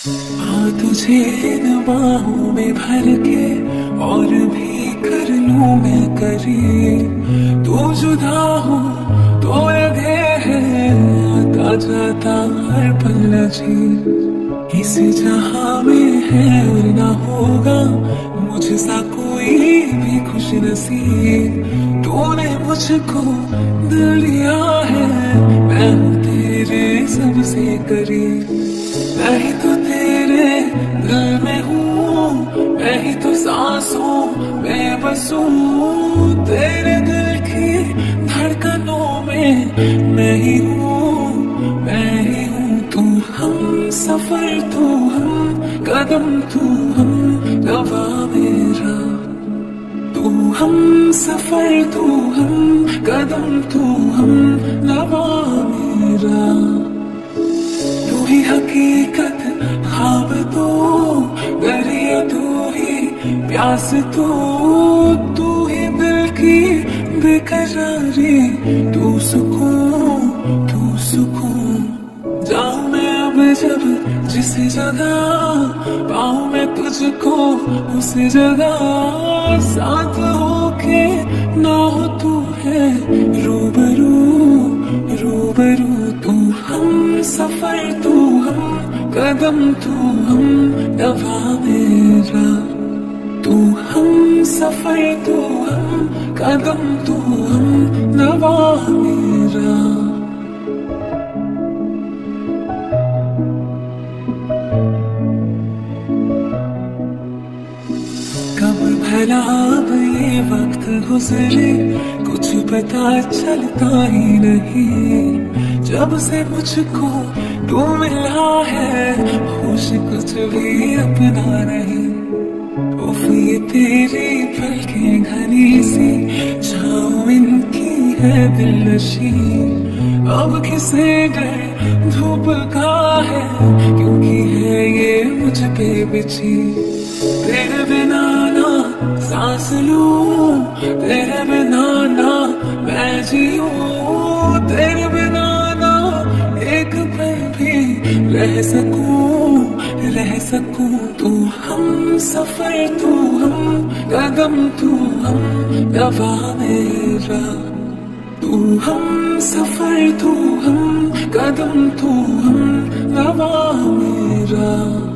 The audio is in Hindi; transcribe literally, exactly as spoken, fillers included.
हाँ तुझे इन बाहों में भर के और भी कर लूं मैं करी, तू जुदा हो तो लगे है आता जाता हर पल जी। इस जहां में है और ना होगा मुझसा कोई भी खुश नसीब, तूने मुझको दिल दिया है, मैं हूँ तेरे सबसे करीब। मैं ही तो तेरे दिल में हूँ, मैं ही तो सांसों में बसूं, तेरे दिल की धड़कनों में मैं ही हूँ, मैं ही हूँ। तू हम सफर, तू हम कदम, तू हम रवा मेरा, तू हम सफर, तू हम कदम, तू हम रवा मेरा। तू ही हकीकत ख्वाब तो दरिया, तू ही प्यास तो, तू ही दिल की बेकरारी, तू सुकून, तू सुकून। जाऊं मैं अब जब जिस जगह, पाऊं मैं तुझको उस जगह, साथ होके ना हो तू है रूबरू रूबरू। तू हम सफर, तू हम कदम, तू हम नवा मेरा, तू हम सफर, तू हम कदम, तू हम नवा मेरा। कब भला अब ये वक्त गुजरे कुछ पता चलता ही नहीं, जब से मुझको तू मिला है होश कुछ भी अपना नहीं। उफ ये तेरी पलकें घनी सी छाँव इनकी है दिलनशी, अब किसे डर धूप का है क्योंकि है ये मुझ पे बिछी। तेरे बिना ना सांस लूं, तेरे बिना ना मैं जीऊं, तेरे बिना ना एक पल भी रह सकूं रह सकूं। तू हम सफर, तू हम कदम, तू हम नवा मेरा, तू हम सफर, तू हम कदम, तू हम नवा मेरा।